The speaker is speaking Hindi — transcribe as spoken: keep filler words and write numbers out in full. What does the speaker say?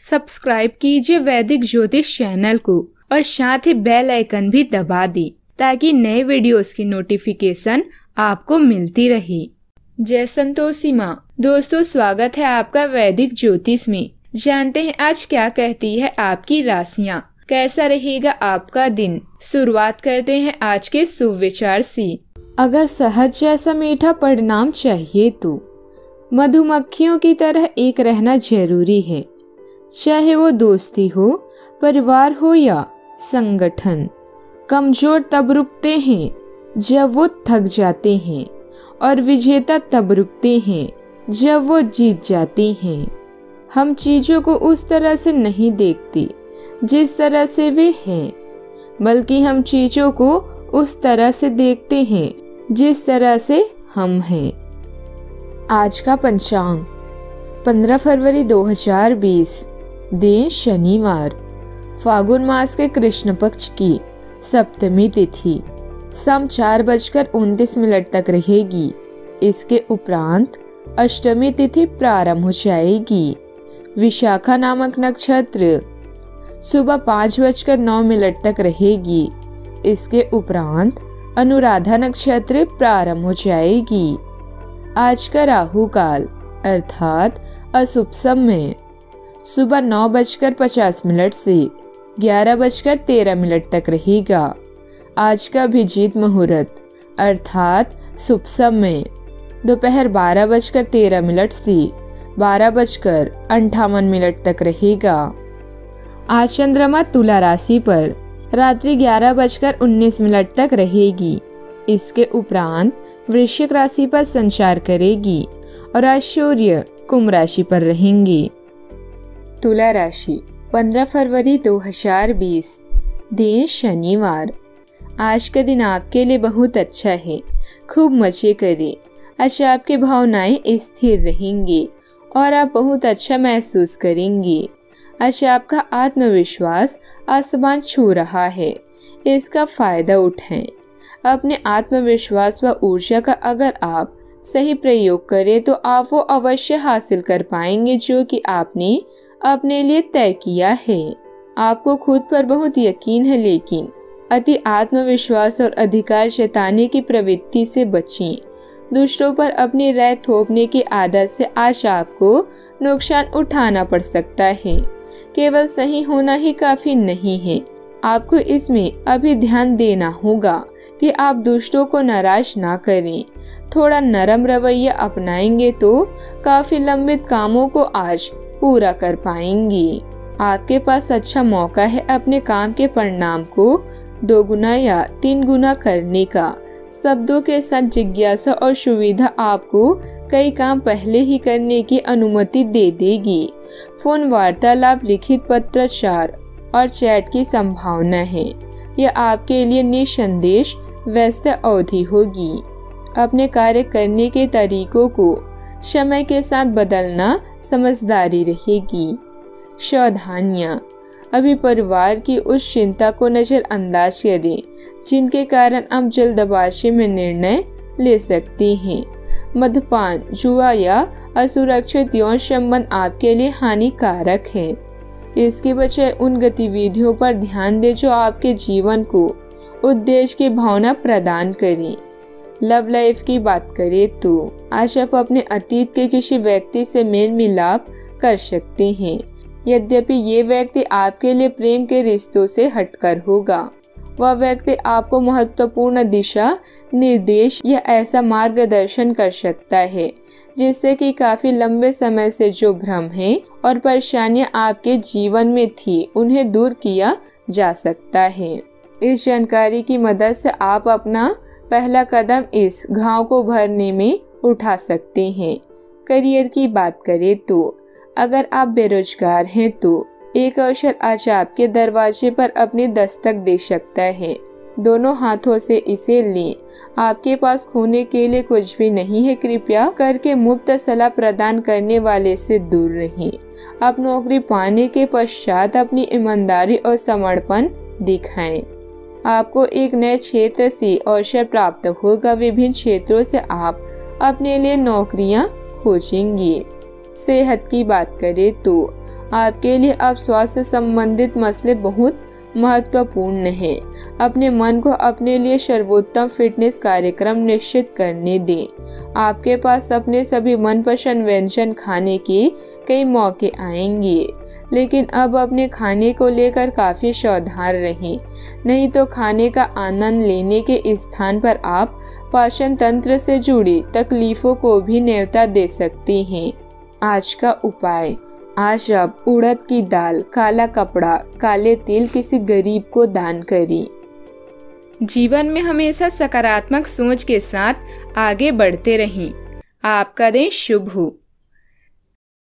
सब्सक्राइब कीजिए वैदिक ज्योतिष चैनल को और साथ ही बेल आइकन भी दबा दी ताकि नए वीडियोस की नोटिफिकेशन आपको मिलती रहे। जय संतोषी माँ। दोस्तों, स्वागत है आपका वैदिक ज्योतिष में। जानते हैं आज क्या कहती है आपकी राशियाँ, कैसा रहेगा आपका दिन। शुरुआत करते हैं आज के सुविचार से। अगर शहद जैसा मीठा परिणाम चाहिए तो मधुमक्खियों की तरह एक रहना जरूरी है, चाहे वो दोस्ती हो, परिवार हो या संगठन। कमजोर तब रुकते हैं जब वो थक जाते हैं और विजेता तब रुकते हैं जब वो जीत जाते हैं। हम चीजों को उस तरह से नहीं देखते जिस तरह से वे हैं, बल्कि हम चीजों को उस तरह से देखते हैं जिस तरह से हम हैं। आज का पंचांग पंद्रह फरवरी दो हजार बीस, दिन शनिवार, फागुन मास के कृष्ण पक्ष की सप्तमी तिथि शाम चार बजकर उनतीस मिनट तक रहेगी। इसके उपरांत अष्टमी तिथि प्रारंभ हो जाएगी। विशाखा नामक नक्षत्र सुबह पाँच बजकर नौ मिनट तक रहेगी। इसके उपरांत अनुराधा नक्षत्र प्रारंभ हो जाएगी। आज का राहु काल अर्थात अशुभ समय सुबह नौ बजकर पचास मिनट से ग्यारह बजकर तेरह मिनट तक रहेगा। आज का अभिजीत मुहूर्त अर्थात शुभ समय दोपहर बारह बजकर तेरह मिनट से बारह बजकर अंठावन मिनट तक रहेगा। आज चंद्रमा तुला राशि पर रात्रि ग्यारह बजकर उन्नीस मिनट तक रहेगी। इसके उपरांत वृश्चिक राशि पर संचार करेगी और आज सूर्य कुंभ राशि पर रहेंगे। तुला राशि पंद्रह फरवरी दो हजार बीस, दिन शनिवार। आज का दिन आपके लिए बहुत अच्छा है। खूब मजे करें। आज आपकी भावनाएं स्थिर रहेंगी और आप बहुत अच्छा महसूस करेंगे। आज आपका आत्मविश्वास आसमान छू रहा है, इसका फायदा उठाएं। अपने आत्मविश्वास व ऊर्जा का अगर आप सही प्रयोग करें तो आप वो अवश्य हासिल कर पाएंगे जो कि आपने अपने लिए तय किया है। आपको खुद पर बहुत यकीन है, लेकिन अति आत्मविश्वास और अधिकार जताने की प्रवृत्ति से बचें। दूसरों पर अपनी राय थोपने की आदत से आज आपको नुकसान उठाना पड़ सकता है। केवल सही होना ही काफी नहीं है, आपको इसमें अभी ध्यान देना होगा कि आप दूसरों को नाराज ना करें। थोड़ा नरम रवैया अपनाएंगे तो काफी लंबित कामों को आज पूरा कर पाएंगे। आपके पास अच्छा मौका है अपने काम के परिणाम को दो गुना या तीन गुना करने का। शब्दों के साथ जिज्ञासा और सुविधा आपको कई काम पहले ही करने की अनुमति दे देगी। फोन वार्तालाप, लिखित पत्राचार और चैट की संभावना है। यह आपके लिए निसंदेश व्यस्त अवधि होगी। अपने कार्य करने के तरीकों को समय के साथ बदलना समझदारी रहेगी। सावधानियां, अभी परिवार की उस चिंता को नजरअंदाज करें जिनके कारण आप जल्दबाजी में निर्णय ले सकते हैं। मद्यपान, जुआ या असुरक्षित यौन संबंध आपके लिए हानिकारक है। इसके बजाय उन गतिविधियों पर ध्यान दें जो आपके जीवन को उद्देश्य की भावना प्रदान करें। लव लाइफ की बात करें तो आज आप अपने अतीत के किसी व्यक्ति से मेल मिलाप कर सकते हैं। यद्यपि ये व्यक्ति आपके लिए प्रेम के रिश्तों से हटकर होगा। वह व्यक्ति आपको महत्वपूर्ण दिशा निर्देश या ऐसा मार्गदर्शन कर सकता है जिससे कि काफी लंबे समय से जो भ्रम है और परेशानियां आपके जीवन में थी उन्हें दूर किया जा सकता है। इस जानकारी की मदद से आप अपना पहला कदम इस घाव को भरने में उठा सकते हैं। करियर की बात करें तो अगर आप बेरोजगार हैं तो एक अवसर आज आपके दरवाजे पर अपनी दस्तक दे सकता है। दोनों हाथों से इसे लें। आपके पास खोने के लिए कुछ भी नहीं है। कृपया करके मुफ्त सलाह प्रदान करने वाले से दूर रहें। आप नौकरी पाने के पश्चात अपनी ईमानदारी और समर्पण दिखाएं। आपको एक नए क्षेत्र से अवसर प्राप्त होगा। विभिन्न क्षेत्रों से आप अपने लिए नौकरियां खोजेंगे। सेहत की बात करें तो आपके लिए अब स्वास्थ्य संबंधित मसले बहुत महत्वपूर्ण है। अपने मन को अपने लिए सर्वोत्तम फिटनेस कार्यक्रम निश्चित करने दें। आपके पास अपने सभी मनपसंद व्यंजन खाने के कई मौके आएंगे, लेकिन अब अपने खाने को लेकर काफी सावधान रहें, नहीं तो खाने का आनंद लेने के स्थान पर आप पाचन तंत्र से जुड़ी तकलीफों को भी न्योता दे सकते हैं। आज का उपाय, आज आप उड़द की दाल, काला कपड़ा, काले तिल किसी गरीब को दान करें। जीवन में हमेशा सकारात्मक सोच के साथ आगे बढ़ते रहें। आपका दिन शुभ हो।